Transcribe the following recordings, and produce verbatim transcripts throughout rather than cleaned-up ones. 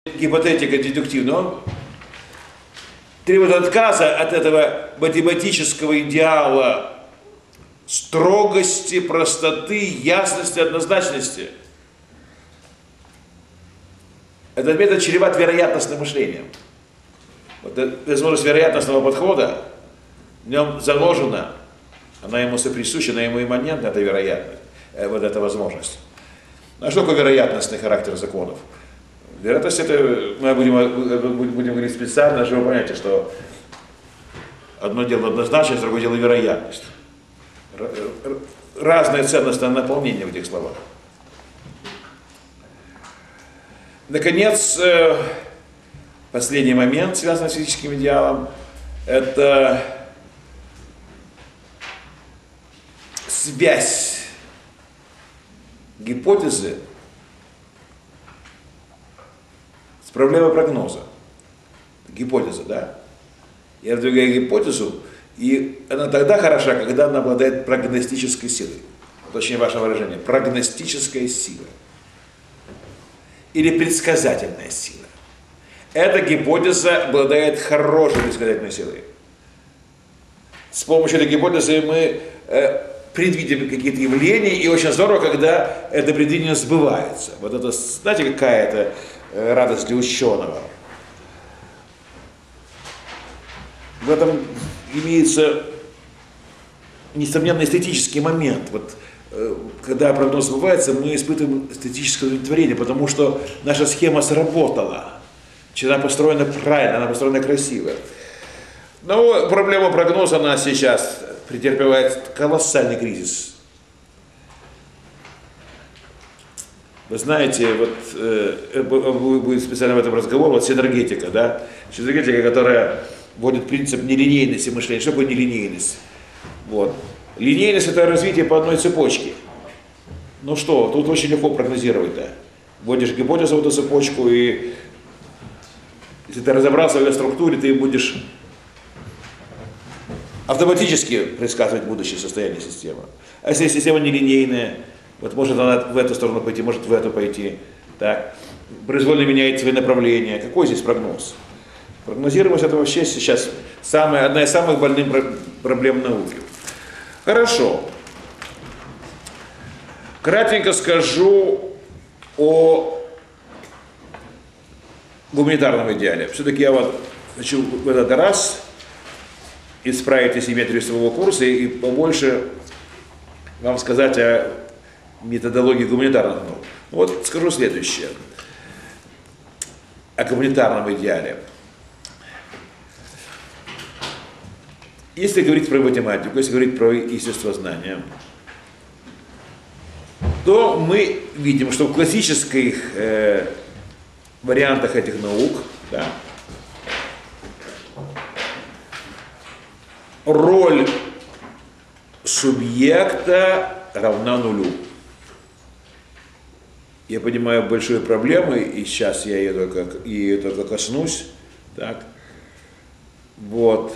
гипотетика дедуктивная, он требует отказа от этого математического идеала строгости, простоты, ясности, однозначности. Этот метод чреват вероятностным мышлением. Вот возможность вероятностного подхода в нем заложена, она ему соприсуща, она ему имманентна, эта вероятность, вот эта возможность. А что такое вероятностный характер законов? Вероятность это, мы будем, будем говорить специально, чтобы вы понимаете, что одно дело однозначность, другое дело вероятность. Разное ценностное наполнение в этих словах. Наконец, последний момент, связанный с физическим идеалом, это связь гипотезы с проблемой прогноза. Гипотеза, да? Я выдвигаю гипотезу, и она тогда хороша, когда она обладает прогностической силой. Вот очень важное выражение. Прогностическая сила. Или предсказательная сила. Эта гипотеза обладает хорошей предсказательной силой. С помощью этой гипотезы мы э, предвидим какие-то явления, и очень здорово, когда это предвидение сбывается. Вот это, знаете, какая-то э, радость для ученого. В этом имеется несомненно эстетический момент. Вот, э, когда прогноз сбывается, мы испытываем эстетическое удовлетворение, потому что наша схема сработала. Она построена правильно, она построена красиво. Но проблема прогноза, она сейчас претерпевает колоссальный кризис. Вы знаете, вот э, будет специально в этом разговор, вот синергетика, да, синергетика, которая вводит принцип нелинейности мышления. Что такое нелинейность? Вот. Линейность — это развитие по одной цепочке. Ну что, тут очень легко прогнозировать, да. Вводишь гипотезу в эту цепочку, и если ты разобрался в ее структуре, ты будешь автоматически предсказывать будущее состояние системы. А если система нелинейная, вот может она в эту сторону пойти, может в эту пойти, так, произвольно меняет свои направления. Какой здесь прогноз? Прогнозируемость — это вообще сейчас самая, одна из самых больных проблем науки. Хорошо. Кратенько скажу о гуманитарном идеале. Все-таки я вот хочу в этот раз исправить асимметрию своего курса и побольше вам сказать о методологии гуманитарных наук. Вот скажу следующее. О гуманитарном идеале. Если говорить про математику, если говорить про естествознание, то мы видим, что в классических э, вариантах этих наук, да, роль субъекта равна нулю. Я понимаю большие проблемы, и сейчас я ее только, ее только коснусь. Так. Вот.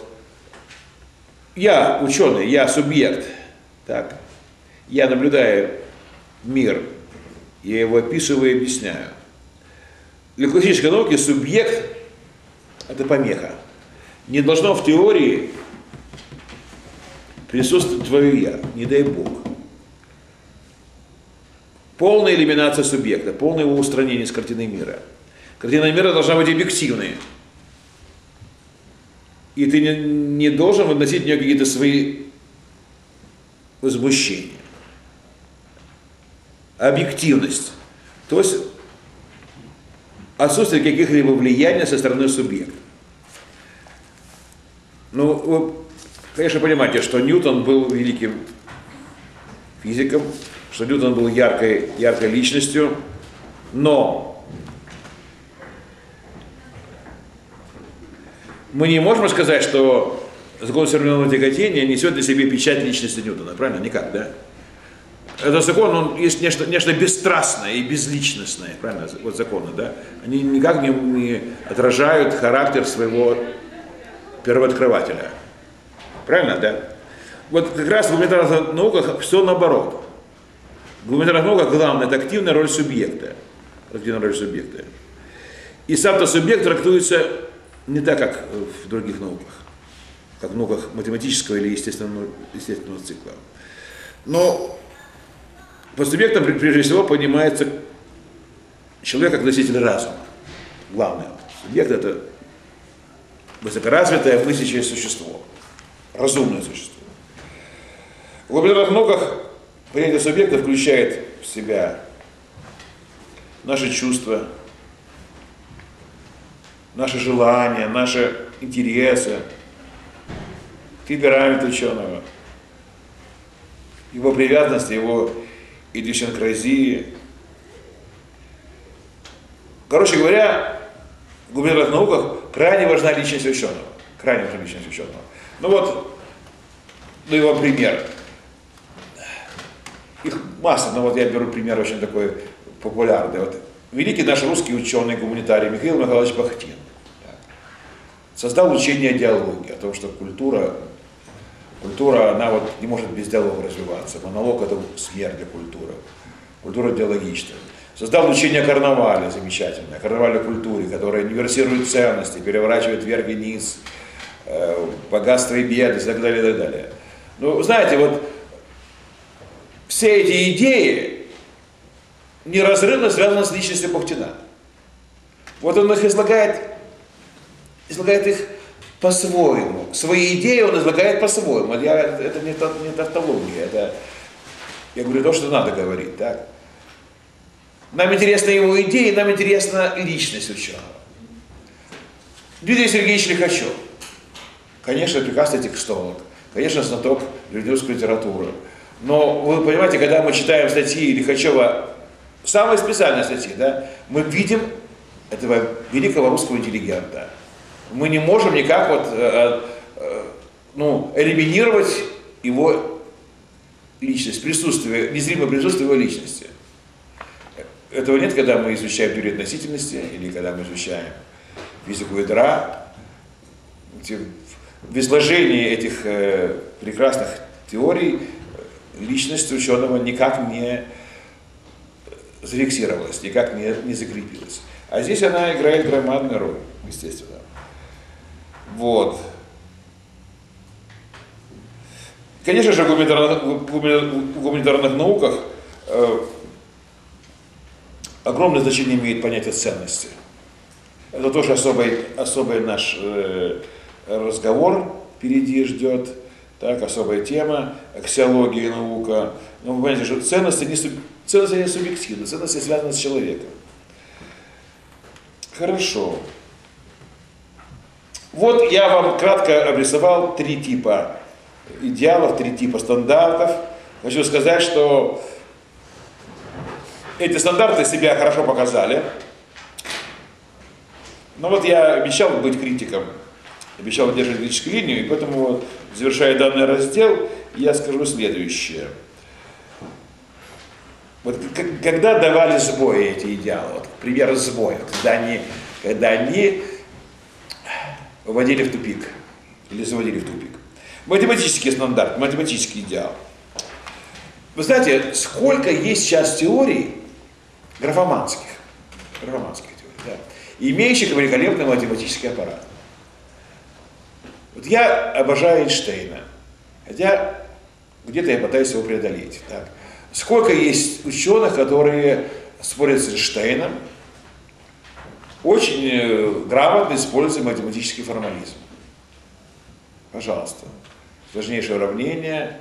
Я ученый, я субъект. Так. Я наблюдаю мир, я его описываю и объясняю. Для классической науки субъект – это помеха. Не должно в теории присутствует твое «я», не дай Бог. Полная элиминация субъекта, полное его устранение с картины мира. Картина мира должна быть объективной. И ты не, не должен выносить в нее какие-то свои возмущения. Объективность. То есть отсутствие каких-либо влияний со стороны субъекта. Ну, вы, конечно, понимаете, что Ньютон был великим физиком, что Ньютон был яркой, яркой личностью, но мы не можем сказать, что закон современного тяготения несет для себя печать личности Ньютона, правильно? Никак, да? Этот закон, он есть нечто, нечто бесстрастное и безличностное, правильно? Вот законы, да? Они никак не, не отражают характер своего первооткрывателя. Правильно, да? Вот как раз в гуманитарных науках все наоборот. В гуманитарных науках главное — это активная роль субъекта. Активная роль субъекта. И сам-то субъект трактуется не так, как в других науках, как в науках математического или естественного, естественного цикла. Но под субъектом прежде всего понимается человек как носитель разума. Главное, субъект — это высокоразвитое мыслящее существо, разумное существо. В гуманитарных науках понятие субъекта включает в себя наши чувства, наши желания, наши интересы, темперамент ученого, его привязанность, его идиосинкразии. Короче говоря, в гуманитарных науках крайне важна личность ученого. Крайне важна личность ученого. Ну вот, ну и вам пример. Их масса, но вот я беру пример очень такой популярный. Вот великий наш русский ученый, гуманитарий Михаил Михайлович Бахтин создал учение о диалоге, о том, что культура, культура, она вот не может без диалога развиваться. Монолог — это смерть для культуры. Культура диалогична. Создал учение о карнавале замечательное, о карнавальной культуре, которая универсирует ценности, переворачивает вверх и низ, э, богатство и бедность и так далее, и так далее. Ну, знаете, вот все эти идеи неразрывно связаны с личностью Бахтина. Вот он их излагает, излагает их по-своему. Свои идеи он излагает по-своему. Я, это не, не тавтология, это, я говорю то, что надо говорить, так? Нам интересны его идеи, нам интересна личность ученого. Дмитрий Сергеевич Лихачев, конечно, прекрасный текстолог, конечно, знаток русской литературы. Но вы понимаете, когда мы читаем статьи Лихачева, самые специальные статьи, да, мы видим этого великого русского интеллигента. Мы не можем никак вот, э, э, ну, элиминировать его личность, присутствие, незримое присутствие его личности. Этого нет, когда мы изучаем теорию относительности или когда мы изучаем физику ядра. В изложении этих э, прекрасных теорий личность ученого никак не зафиксировалась, никак не, не закрепилась. А здесь она играет громадную роль, естественно. Вот. Конечно же, в гуманитарных, в гуманитарных науках э, огромное значение имеет понятие ценности. Это тоже особый, особый наш э, разговор впереди ждет, так, особая тема, аксиология, наука. Но вы понимаете, что ценности не, ценности не субъективны, ценности связаны с человеком. Хорошо. Вот я вам кратко обрисовал три типа идеалов, три типа стандартов. Хочу сказать, что эти стандарты себя хорошо показали. Но вот я обещал быть критиком, обещал держать критическую линию, и поэтому, завершая данный раздел, я скажу следующее. Вот когда давали сбои эти идеалы, вот, пример сбоя, когда они, когда они вводили в тупик или заводили в тупик. Математический стандарт, математический идеал. Вы знаете, сколько есть сейчас теорий графоманских, графоманских теорий, да, имеющих великолепный математический аппарат. Вот я обожаю Эйнштейна, хотя где-то я пытаюсь его преодолеть. Так. Сколько есть ученых, которые спорят с Эйнштейном, очень грамотно используя математический формализм. Пожалуйста. Сложнейшее уравнение,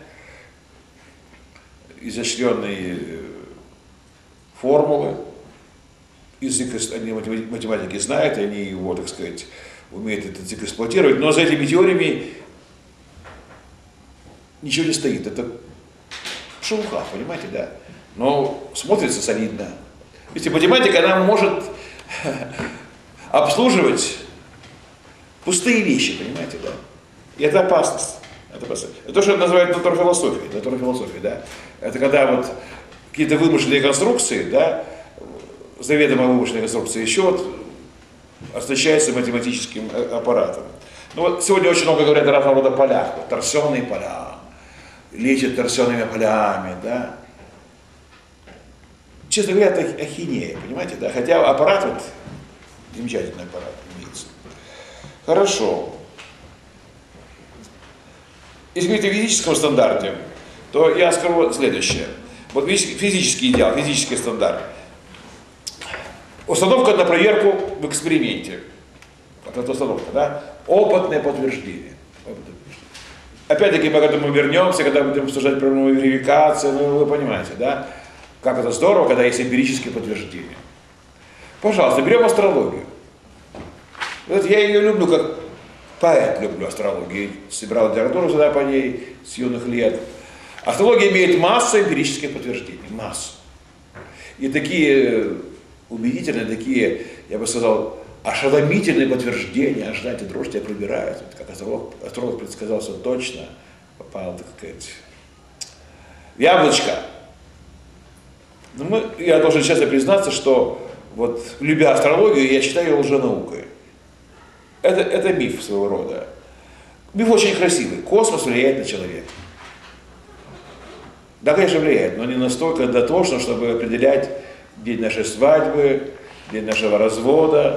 изощренные формулы, язык они математики знают, и они его, так сказать, умеют этот язык эксплуатировать, но за этими теориями ничего не стоит. Это шелуха, понимаете, да? Но смотрится солидно. Ведь математика, она может обслуживать пустые вещи, понимаете, да? И это опасность. Это, опасность. Это то, что называют натурфилософией, натурфилософией, да? Это когда вот какие-то вымышленные конструкции, да, заведомо вымышленные конструкции, еще вот оснащаются математическим аппаратом. Ну вот сегодня очень много говорят о разного рода полях, вот, торсионные поля, лечат торсионными полями, да. Честно говоря, это ахинея, понимаете, да, хотя аппарат вот Замечательный аппарат имеется. Хорошо. Если говорить о физическом стандарте, то я скажу следующее. Вот физический идеал, физический стандарт. Установка на проверку в эксперименте. Вот эта установка, да? Опытное подтверждение. Опять-таки, мы к этому вернемся, когда будем обсуждать проблему верификации, ну, вы понимаете, да? Как это здорово, когда есть эмпирические подтверждения. Пожалуйста, берем астрологию. Вот я ее люблю, как поэт люблю астрологию. Собирал литературу всегда по ней с юных лет. Астрология имеет массу эмпирических подтверждений. Массу. И такие убедительные, такие, я бы сказал, ошеломительные подтверждения, аж знаете, дрожь тебя пробирает. Вот как астролог, астролог предсказал все точно, попал, так сказать, в яблочко. Но мы, я должен честно признаться, что вот, любя астрологию, я считаю ее лженаукой. Это, это миф своего рода. Миф очень красивый. Космос влияет на человека. Да, конечно, влияет, но не настолько дотошно, чтобы определять день нашей свадьбы, день нашего развода,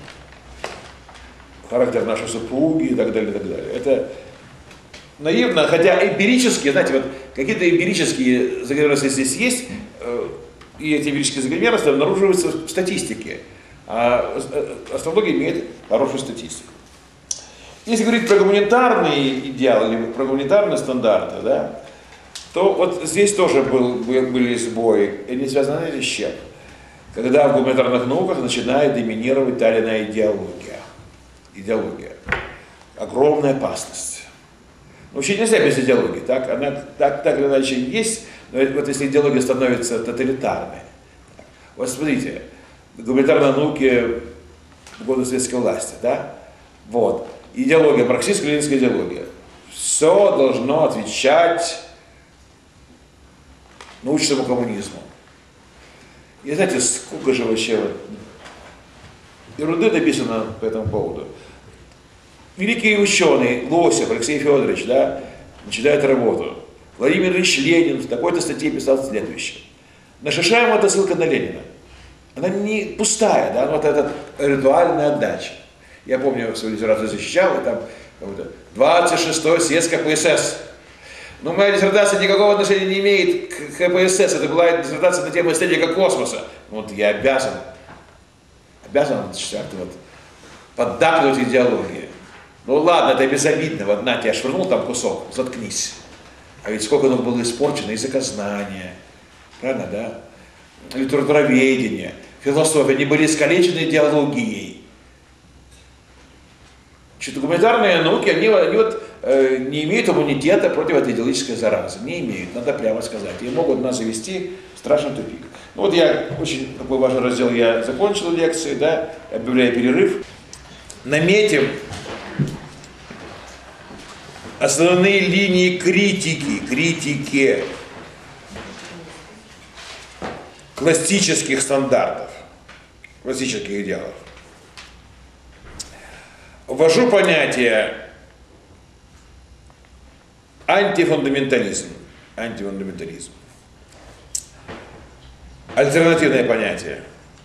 характер нашей супруги и так далее, и так далее. Это наивно, хотя эмпирически, знаете, вот какие-то эмпирические закономерности здесь есть, и эти эмпирические закономерности обнаруживаются в статистике. А астрология имеет хорошую статистику. Если говорить про гуманитарный идеал или про гуманитарные стандарты, да, то вот здесь тоже был, были сбои, и они связаны с чем? Когда в гуманитарных науках начинает доминировать та или иная идеология. Идеология. Огромная опасность. Вообще нельзя без идеологии, так? Она так, так или иначе есть, но вот если идеология становится тоталитарной. Вот смотрите, в гуманитарной науке в годы советской власти, да? Вот. Идеология, марксистско-ленинская идеология. Все должно отвечать научному коммунизму. И знаете, сколько же вообще вот ерунды написано по этому поводу. Великий ученый Лосев Алексей Федорович, да, начинает работу. Владимир Ильич Ленин в такой-то статье писал следующее. На Шишаева это ссылка на Ленина. Она не пустая, да, вот эта ритуальная отдача. Я помню, я свою диссертацию защищал, и там двадцать шестой съезд КПСС. Но моя диссертация никакого отношения не имеет к КПСС. Это была диссертация на тему эстетика космоса. Вот я обязан, обязан вот, поддакнуть идеологии. Ну ладно, это безобидно. Вот на, тебя швырнул там кусок, заткнись. А ведь сколько оно было испорчено, языкознание, правильно, да? Литературоведение, философия, они были искалечены идеологией. Что-то гуманитарные науки, они, они вот, э, не имеют иммунитета против этой идеологической заразы. Не имеют, надо прямо сказать. И могут нас завести в страшный тупик. Ну вот я, очень такой важный раздел я закончил лекции, да, объявляю перерыв. Наметим основные линии критики, критики классических стандартов, классических идеалов. Ввожу понятие антифундаментализм. Антифундаментализм. Альтернативное понятие.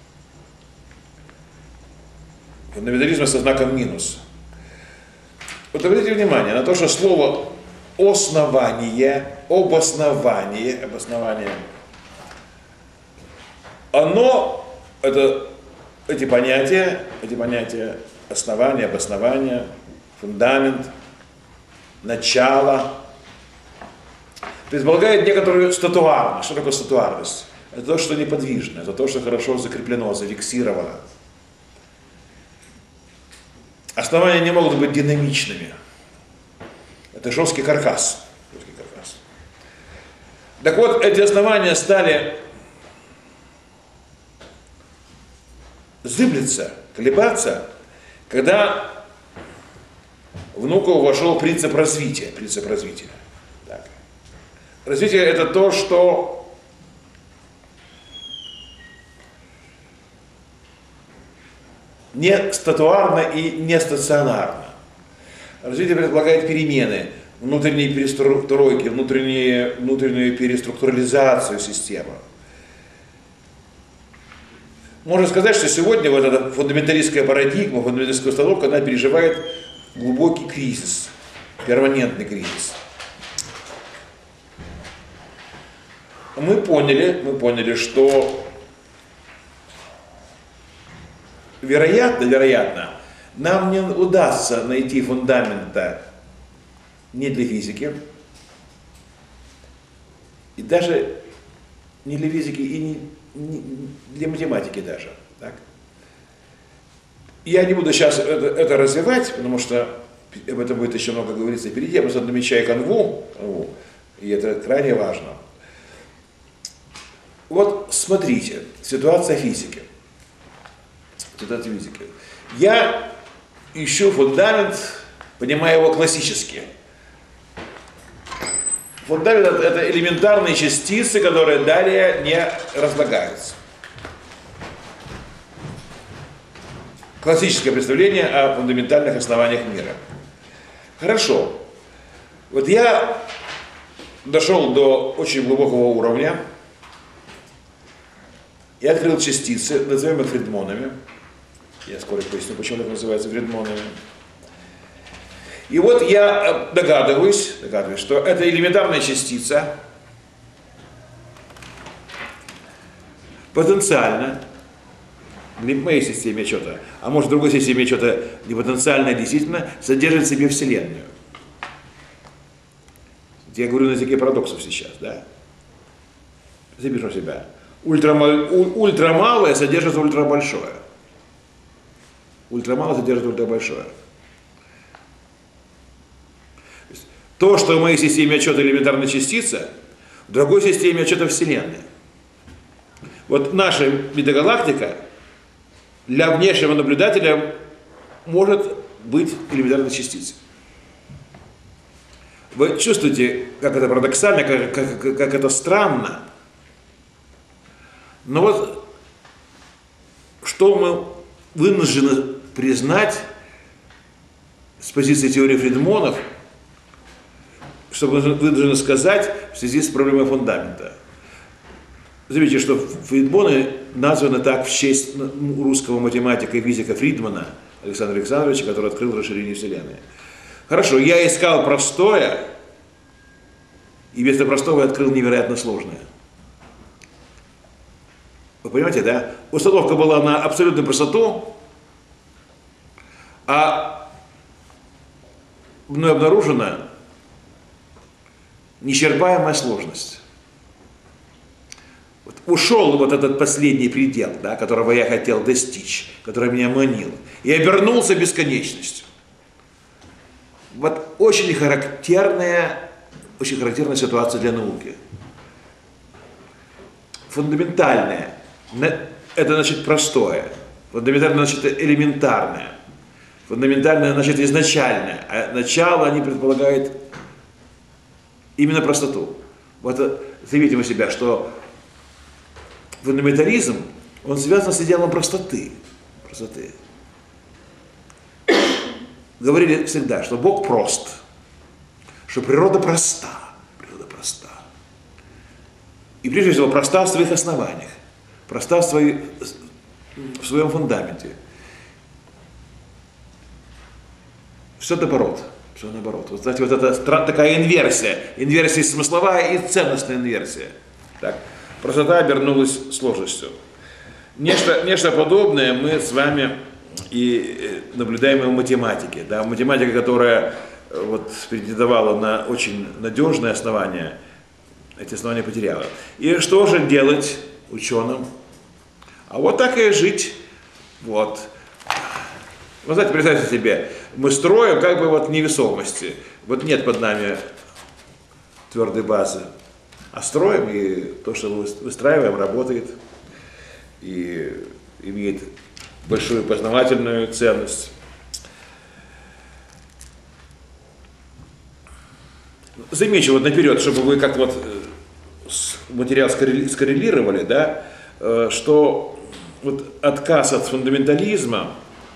Фундаментализм со знаком минус. Вот обратите внимание на то, что слово основание, обоснование, обоснование, оно, это, эти понятия, эти понятия, основание, обоснование, фундамент, начало, предполагает некоторую статуарность. Что такое статуарность? Это то, что неподвижно, это то, что хорошо закреплено, зафиксировано. Основания не могут быть динамичными. Это жесткий каркас. Жесткий каркас. Так вот, эти основания стали зыблиться, колебаться, когда в науку вошел принцип развития. Принцип развития. Так. Развитие — это то, что не статуарно и не стационарно. Развитие предполагает перемены, внутренние перестройки, внутренние, внутреннюю переструктурализацию системы. можно сказать, что сегодня вот эта фундаменталистская парадигма, фундаменталистская установка, она переживает глубокий кризис, перманентный кризис. Мы поняли, мы поняли, что вероятно, вероятно, нам не удастся найти фундамента не для физики, и даже не для физики, и не, не для математики даже. Так? Я не буду сейчас это, это развивать, потому что об этом будет еще много говориться впереди. Я просто намечаю канву, и это крайне важно. Вот смотрите, ситуация физики. Ситуация физики. Я ищу фундамент, понимаю его классически. Фундамент — это элементарные частицы, которые далее не разлагаются. Классическое представление о фундаментальных основаниях мира. Хорошо. Вот я дошел до очень глубокого уровня. Я открыл частицы, назовем их фридмонами. Я скоро поясню, почему их называются фридмонами. И вот я догадываюсь, догадываюсь, что это элементарная частица, потенциально, в моей системе отчета, а может в другой системе отчета не потенциально, а действительно содержит в себе Вселенную. Я говорю на языке парадоксов сейчас, да? Запишем себя. Ультрамал, ультрамалое содержит ультрабольшое. Ультрамалое содержит ультрабольшое. То, что в моей системе отчета элементарная частица, в другой системе отчета Вселенная. Вот наша метагалактика для внешнего наблюдателя может быть элементарной частицей. Вы чувствуете, как это парадоксально, как, как, как это странно. Но вот что мы вынуждены признать с позиции теории Фридмонов, что мы вынуждены сказать в связи с проблемой фундамента. Заметьте, что Фридмоны названы так в честь русского математика и физика Фридмана Александра Александровича, который открыл расширение Вселенной. Хорошо, я искал простое, и вместо простого я открыл невероятно сложное. Вы понимаете, да? Установка была на абсолютную простоту, а мной обнаружена неисчерпаемая сложность. Вот ушел вот этот последний предел, да, которого я хотел достичь, который меня манил, и обернулся бесконечностью. Вот очень характерная, очень характерная ситуация для науки. Фундаментальная. Это значит простое. Фундаментальное значит элементарное. Фундаментальное значит изначальное. А начало они предполагают именно простоту. Вот заметим у себя, что фундаментализм, он связан с идеалом простоты. простоты. Говорили всегда, что Бог прост, что природа проста. Природа проста. И прежде всего проста в своих основаниях, проста в, своей, в своем фундаменте. Все наоборот. Все наоборот. Вот, знаете, вот это такая инверсия. Инверсия смысловая и ценностная инверсия. Так. Простота обернулась сложностью. Нечто, нечто подобное мы с вами и наблюдаем и в математике. Да? Математика, которая вот, претендовала на очень надежные основания, эти основания потеряла. И что же делать ученым? А вот так и жить. Вот. Вы знаете, представьте себе, мы строим как бы вот невесомости. Вот нет под нами твердой базы. А строим, и то, что мы выстраиваем, работает и имеет большую познавательную ценность. Замечу вот наперед, чтобы вы как вот материал скоррелировали, да, что вот отказ от фундаментализма,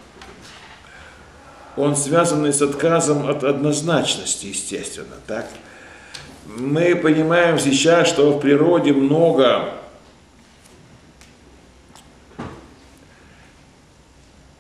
он связан с отказом от однозначности, естественно, так? Мы понимаем сейчас, что в природе много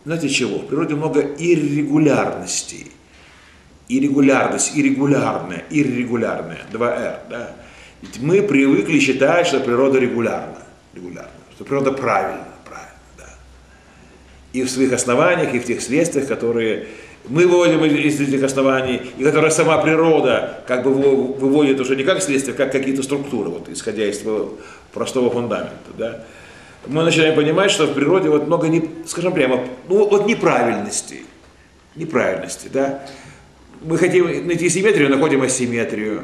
знаете чего? В природе много иррегулярностей. Иррегулярность, иррегулярная, иррегулярная, два эр, да? Ведь мы привыкли считать, что природа регулярна, регулярна, что природа правильна, правильно, да. И в своих основаниях, и в тех следствиях, которые мы выводим из этих оснований, и которые сама природа как бы выводит уже не как следствие, как какие-то структуры, вот, исходя из своего простого фундамента, да. Мы начинаем понимать, что в природе вот много, не, скажем прямо, ну, вот неправильностей, неправильности, да. Мы хотим найти симметрию, находим асимметрию.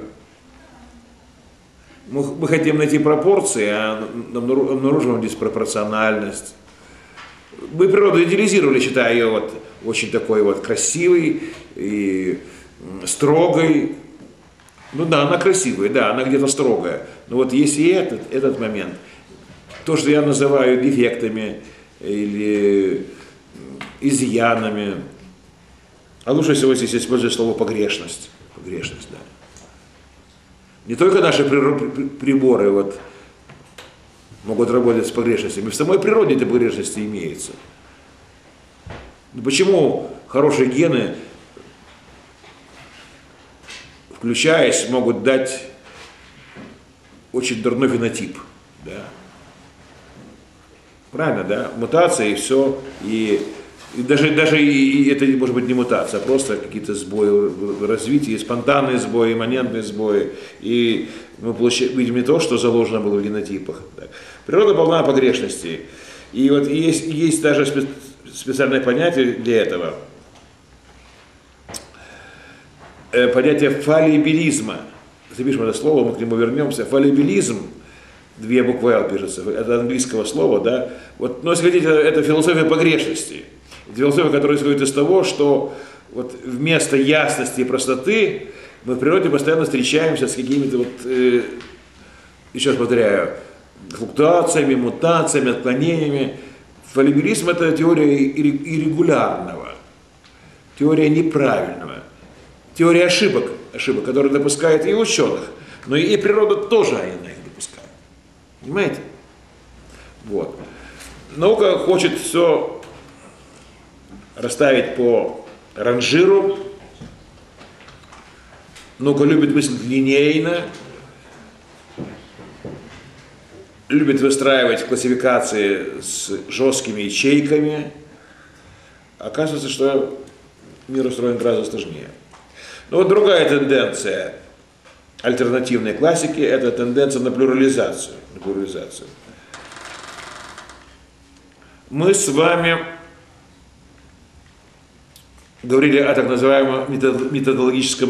Мы, мы хотим найти пропорции, а обнаруживаем диспропорциональность. Мы природу идеализировали, считая ее вот очень такой вот красивой и строгой. Ну да, она красивая, да, она где-то строгая. Но вот есть и этот, этот момент. То, что я называю дефектами или изъянами. А лучше всего здесь использовать слово погрешность. Погрешность, да. Не только наши приборы вот, могут работать с погрешностями, в самой природе эти погрешности имеются. Но почему хорошие гены, включаясь, могут дать очень дурной фенотип? Да? Правильно, да? Мутация и все. И И даже, даже и, и это может быть не мутация, а просто какие-то сбои в развитии, спонтанные сбои, имманентные сбои. И мы получаем, видим не то, что заложено было в генотипах. Так. Природа полна погрешностей. И вот есть, есть даже спе- специальное понятие для этого. Э, понятие фаллибилизма. Запишем это слово, мы к нему вернемся. Фаллибилизм, две буквы «Л» пишется, это английского слова, да. Вот, но если хотите, это философия погрешностей. Философия, которая исходит из того, что вот вместо ясности и простоты мы в природе постоянно встречаемся с какими-то, вот, э, еще раз повторяю, флуктуациями, мутациями, отклонениями. Фаллибилизм – это теория иррегулярного, теория неправильного, теория ошибок, ошибок, которые допускают и ученых, но и природа тоже она их допускает. Понимаете? Вот. Наука хочет все расставить по ранжиру. Наука любит мыслить линейно, любит выстраивать классификации с жесткими ячейками. Оказывается, что мир устроен гораздо сложнее. Но вот другая тенденция альтернативной классики – это тенденция на плюрализацию. На плюрализацию. Мы с вами говорили о так называемом методологическом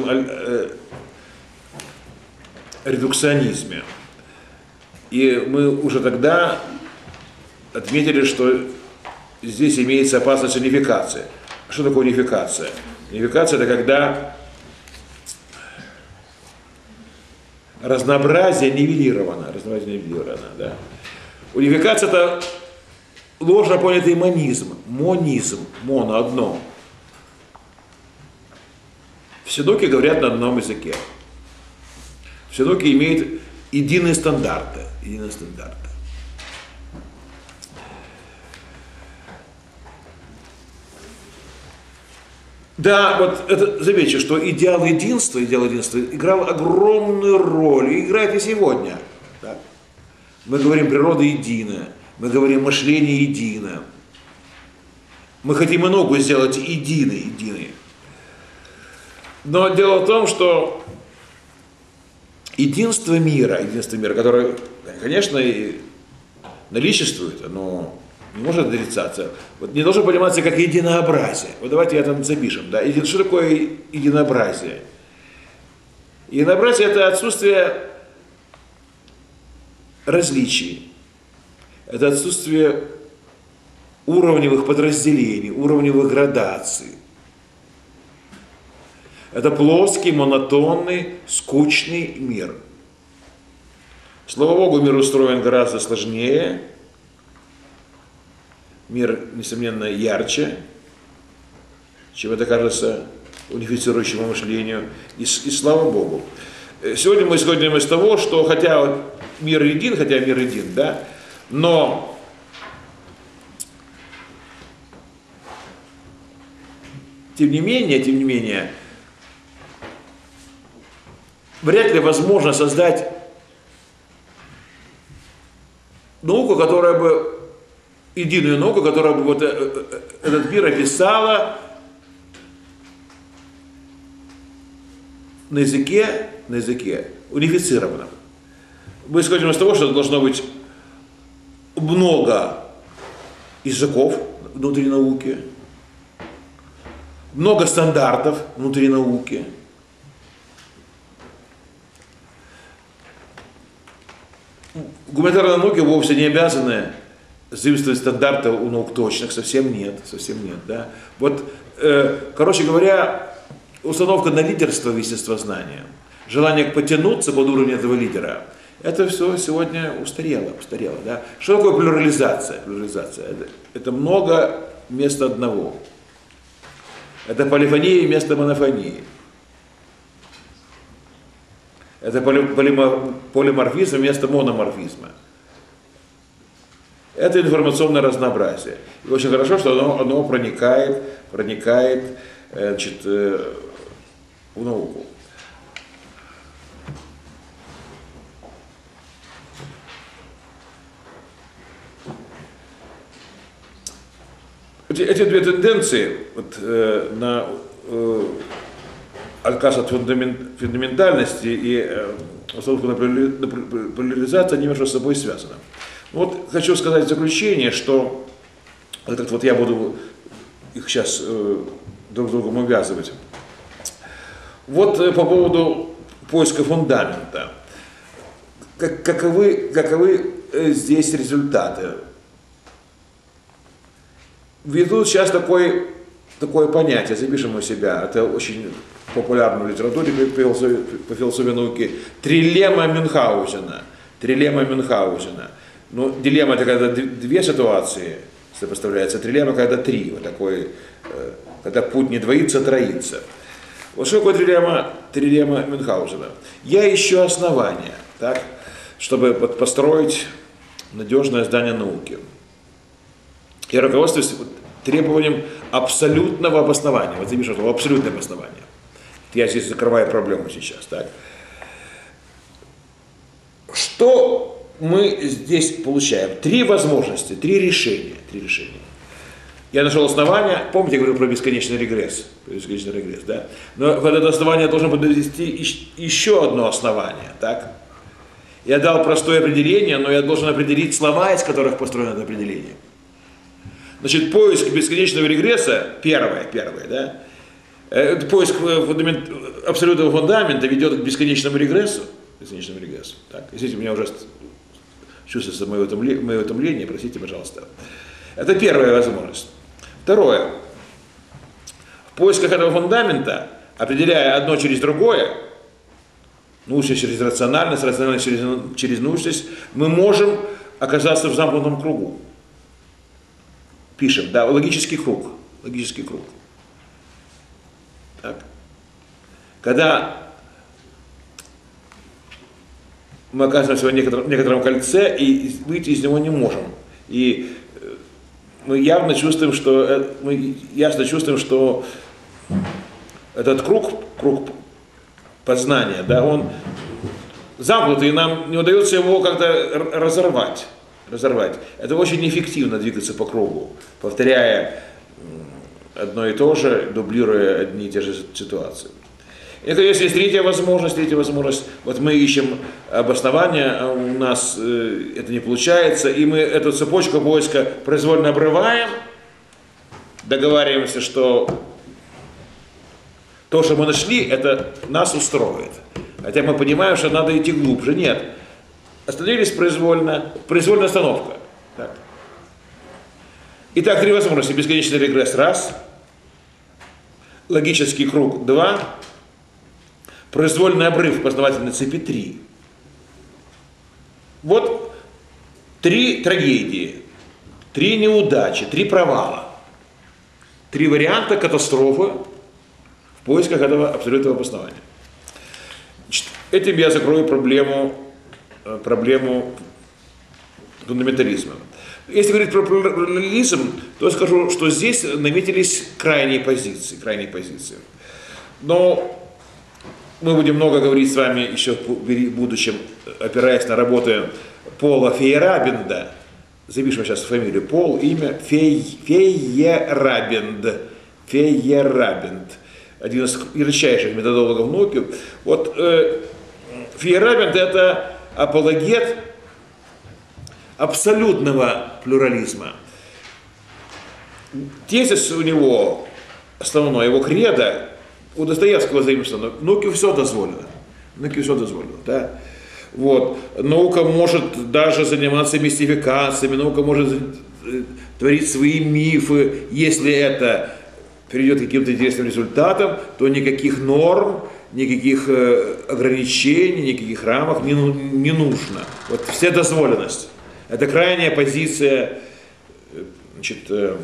редукционизме. И мы уже тогда отметили, что здесь имеется опасность унификации. Что такое унификация? Унификация – это когда разнообразие нивелировано. Разнообразие нивелировано, да. Унификация – это ложно понятый монизм, монизм, моно, одно. Все науки говорят на одном языке. Все науки имеют единые стандарты. Единые стандарты. Да, вот это, заметьте, что идеал единства, идеал единства играл огромную роль, и играет и сегодня. Да? Мы говорим, природа единая, мы говорим, мышление единое. Мы хотим и ногу сделать единой, единой. Но дело в том, что единство мира, единство мира, которое, конечно, и наличествует, оно не может отрицаться, вот не должно пониматься как единообразие. Вот давайте это запишем. Да? Что такое единообразие? Единообразие – это отсутствие различий, это отсутствие уровневых подразделений, уровневых градаций. Это плоский, монотонный, скучный мир. Слава Богу, мир устроен гораздо сложнее. Мир, несомненно, ярче, чем это кажется унифицирующему мышлению. И, и слава Богу. Сегодня мы исходим из того, что хотя мир един, хотя мир един, да, но тем не менее, тем не менее, вряд ли возможно создать науку, которая бы, единую науку, которая бы вот этот мир описала на языке, на языке унифицированном. Мы исходим из того, что должно быть много языков внутри науки, много стандартов внутри науки. Гуманитарные науки вовсе не обязаны заимствовать стандарты у наук точных, совсем нет, совсем нет, да. Вот, э, короче говоря, установка на лидерство в естествознании, желание потянуться под уровень этого лидера, это все сегодня устарело, устарело, да. Что такое плюрализация? Плюрализация это, это много вместо одного. Это полифония вместо монофонии. Это полиморфизм вместо мономорфизма. Это информационное разнообразие. И очень хорошо, что оно, оно проникает, проникает значит, в науку. Эти, эти две тенденции вот, э, на э, отказ от фундамент, фундаментальности и э, установку на поляризацию, они между собой связаны. Вот хочу сказать в заключение, что этот вот я буду их сейчас э, друг с другом увязывать. Вот э, по поводу поиска фундамента. Как, каковы, каковы э, здесь результаты? Ведут сейчас такое, такое понятие, запишем у себя, это очень популярно в литературе по философии, по философии науки, трилемма Мюнхгаузена. Трилемма Мюнхгаузена. Ну, дилемма это когда две ситуации сопоставляются, трилемма когда три, вот такой, когда путь не двоится, а троится. Вот что такое трилемма, трилемма Мюнхгаузена? Я ищу основания, так, чтобы построить надежное здание науки. Я руководствуюсь требованием абсолютного обоснования. Вот запишем слово абсолютное обоснование. Я здесь закрываю проблему сейчас. Так. Что мы здесь получаем? Три возможности, три решения. Три решения. Я нашел основание, помните, я говорил про бесконечный регресс. Бесконечный регресс, да? Но под это основание должен подвести еще одно основание. Так? Я дал простое определение, но я должен определить слова, из которых построено это определение. Значит, поиск бесконечного регресса, первое, первое, да, это поиск фундамент, абсолютного фундамента ведет к бесконечному регрессу, бесконечному регрессу, так, извините, у меня уже чувствуется мое утомление, мое утомление, простите, пожалуйста. Это первая возможность. Второе, в поисках этого фундамента, определяя одно через другое, научность через рациональность, рациональность через, через научность, мы можем оказаться в замкнутом кругу. Пишем, да, логический круг, логический круг. Так. Когда мы оказываемся в некотором, некотором кольце и выйти из него не можем. И мы явно чувствуем, что мы ясно чувствуем, что этот круг, круг познания, да, он замкнутый, и нам не удается его как-то разорвать. разорвать. Это очень неэффективно двигаться по кругу, повторяя одно и то же, дублируя одни и те же ситуации. И, конечно, есть третья возможность, третья возможность, вот мы ищем обоснование, а у нас э, это не получается, и мы эту цепочку поиска произвольно обрываем, договариваемся, что то, что мы нашли, это нас устроит. Хотя мы понимаем, что надо идти глубже. Нет. Остановились произвольно, произвольная остановка. Так. Итак, три возможности. Бесконечный регресс раз, логический круг два, произвольный обрыв познавательной цепи три. Вот три трагедии, три неудачи, три провала, три варианта катастрофы в поисках этого абсолютного обоснования. Значит, этим я закрою проблему проблему фундаментализма. Если говорить про плюрализм, то скажу, что здесь наметились крайние позиции, крайние позиции. Но мы будем много говорить с вами еще в будущем, опираясь на работы Пола Фейерабенда. Запишем сейчас фамилию. Пол, имя Фей, Фейерабенд. Фейерабенд. Один из ярчайших методологов науки. Вот э, Фейерабенд — это апологет абсолютного плюрализма. Тезис у него, основной, его кредо, у Достоевского заимствовано: науке все дозволено. Науке все дозволено, да? Вот. Наука может даже заниматься мистификациями, наука может творить свои мифы. Если это приведет к каким-то интересным результатам, то никаких норм, никаких ограничений, никаких рамок не, не нужно. Вот вся дозволенность. Это крайняя позиция, значит,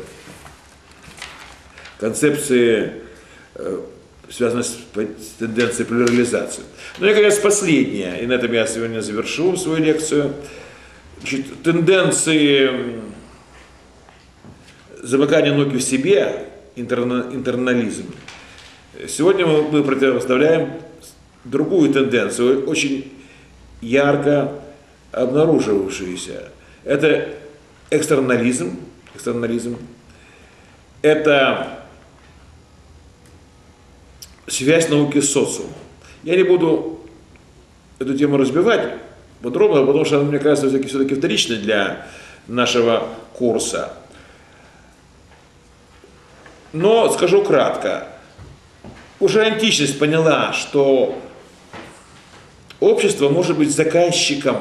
концепции, связанной с тенденцией плюрализации. Ну и, наконец, последняя, и на этом я сегодня завершу свою лекцию. Значит, тенденции замыкания науки в себе, интерна, интернализм. Сегодня мы, мы противопоставляем другую тенденцию, очень ярко обнаруживавшуюся. Это экстернализм, экстернализм. Это связь науки с социумом. Я не буду эту тему разбивать подробно, потому что она, мне кажется, все-таки вторичной для нашего курса. Но скажу кратко. Уже античность поняла, что общество может быть заказчиком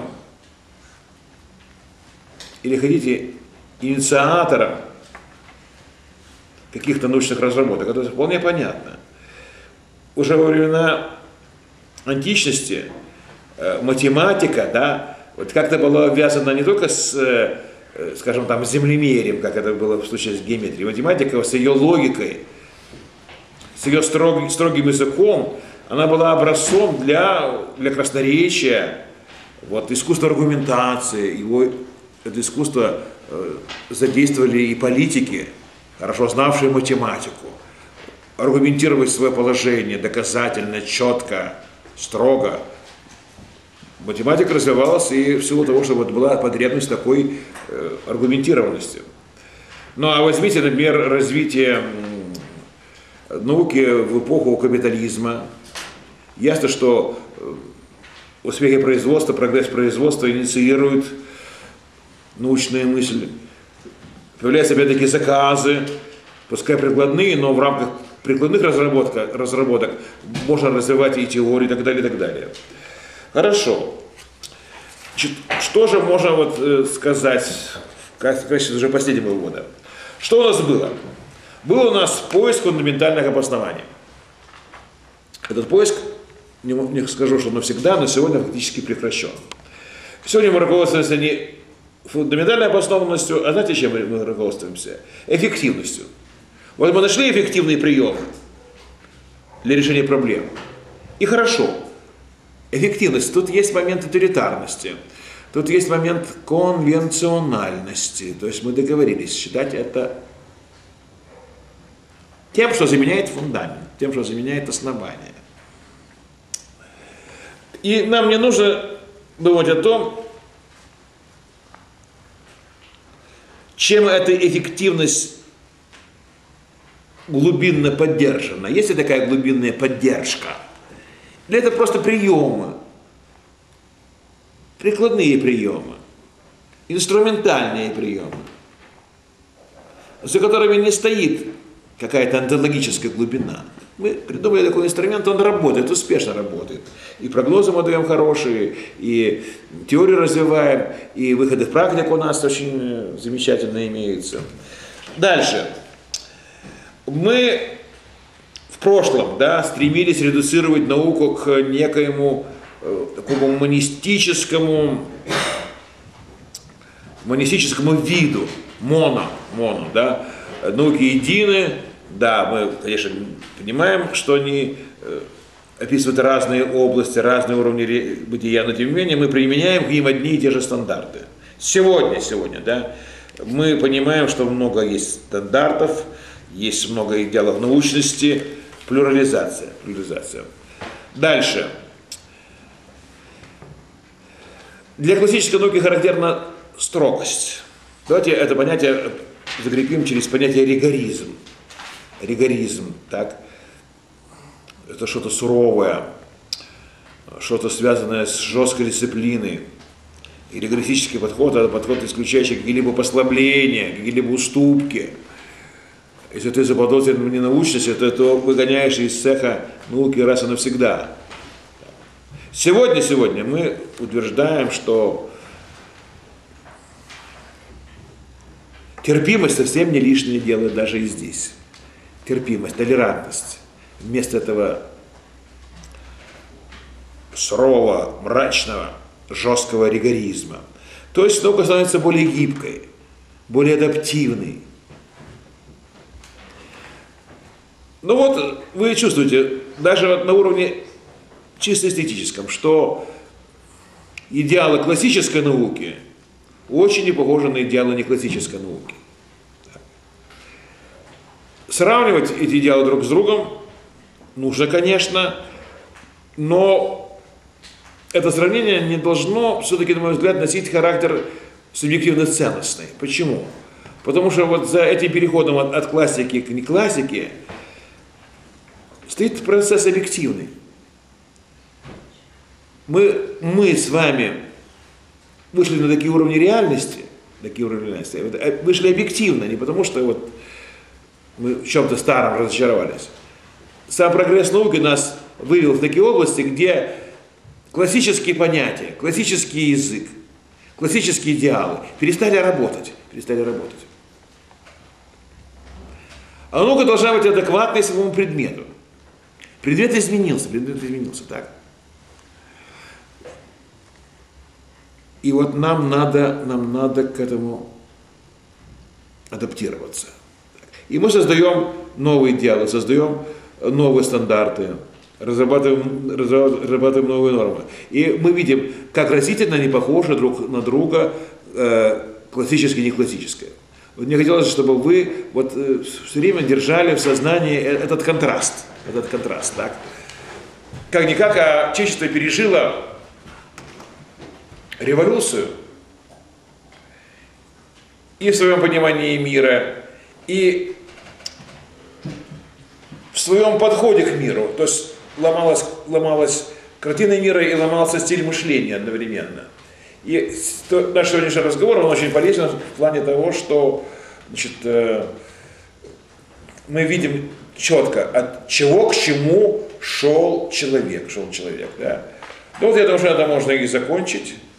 или, хотите, инициатором каких-то научных разработок. Это вполне понятно. Уже во времена античности э, математика, да, вот как-то была обвязана не только с, э, скажем, там, землемерием, как это было в случае с геометрией. Математика с ее логикой, с ее строг, строгим языком, она была образцом для, для красноречия, вот, искусства аргументации. Его, это искусство э, задействовали и политики, хорошо знавшие математику. Аргументировать свое положение доказательно, четко, строго. Математика развивалась и в силу того, что вот была потребность такой э, аргументированности. Ну а возьмите, например, развитие э, науки в эпоху капитализма. Ясно, что э, успехи производства, прогресс производства инициируют научные мысли. Появляются опять-таки заказы, пускай прикладные, но в рамках прикладных разработок, разработок можно развивать и теории, и так далее, и так далее. Хорошо. Что же можно вот, э, сказать в качестве уже последнего вывода? Что у нас было? Был у нас поиск фундаментальных обоснований. Этот поиск, не, не скажу, что навсегда, но сегодня фактически прекращен. Сегодня мы руководствуемся не фундаментальной обоснованностью, а знаете, чем мы руководствуемся? Эффективностью. Вот мы нашли эффективный прием для решения проблем. И хорошо. Эффективность. Тут есть момент авторитарности. Тут есть момент конвенциональности. То есть мы договорились считать это тем, что заменяет фундамент, тем, что заменяет основание. И нам не нужно думать о том, чем эта эффективность глубинно поддержана. Есть ли такая глубинная поддержка? Или это просто приемы, прикладные приемы, инструментальные приемы, за которыми не стоит какая-то онтологическая глубина. Мы придумали такой инструмент, он работает, успешно работает. И прогнозы мы даем хорошие, и теорию развиваем, и выходы в практику у нас очень замечательно имеются. Дальше. Мы в прошлом, да, стремились редуцировать науку к некоему э, такому монистическому, монистическому виду, моно, моно, да. Науки едины, да, мы, конечно, понимаем, что они э, описывают разные области, разные уровни бытия, но тем не менее мы применяем к ним одни и те же стандарты. Сегодня, сегодня, да, Мы понимаем, что много есть стандартов, есть много идеалов научности, плюрализация. плюрализация. Дальше. Для классической науки характерна строгость. Давайте это понятие закрепим через понятие ригоризм. Ригоризм, так? Это что-то суровое, что-то связанное с жесткой дисциплиной. И ригористический подход – это подход, исключающий какие-либо послабления, какие-либо уступки. Если ты заподозрен в ненаучности, то ты выгоняешь из цеха науки раз и навсегда. Сегодня, сегодня мы утверждаем, что терпимость совсем не лишнее дело даже и здесь. Терпимость, толерантность. Вместо этого сурового, мрачного, жесткого ригоризма. То есть наука становится более гибкой, более адаптивной. Ну вот, вы чувствуете, даже вот на уровне чисто эстетическом, что идеалы классической науки очень не похожи на идеалы неклассической науки. Сравнивать эти идеалы друг с другом нужно, конечно, но это сравнение не должно, все-таки, на мой взгляд, носить характер субъективно-ценностный. Почему? Потому что вот за этим переходом от, от классики к неклассике стоит процесс объективный. Мы, мы с вами вышли на такие уровни реальности, такие уровни реальности, вышли объективно, не потому что вот мы в чем-то старом разочаровались. Сам прогресс науки нас вывел в такие области, где классические понятия, классический язык, классические идеалы перестали работать, перестали работать. А наука должна быть адекватной своему предмету. Предмет изменился, предмет изменился, так? И вот нам надо, нам надо к этому адаптироваться. И мы создаем новые идеалы, создаем новые стандарты, разрабатываем, разрабатываем новые нормы. И мы видим, как разительно они похожи друг на друга, э, классическое и неклассическое. Вот мне хотелось, чтобы вы вот, э, все время держали в сознании этот контраст. Этот контраст, так? Как-никак, а человечество пережило революцию и в своем понимании мира, и в своем подходе к миру. То есть ломалась, ломалась картина мира и ломался стиль мышления одновременно. И наш сегодняшний разговор, он очень полезен в плане того, что, значит, мы видим четко, от чего к чему шел человек. Шел человек, да. Ну вот я думаю, что это можно и закончить.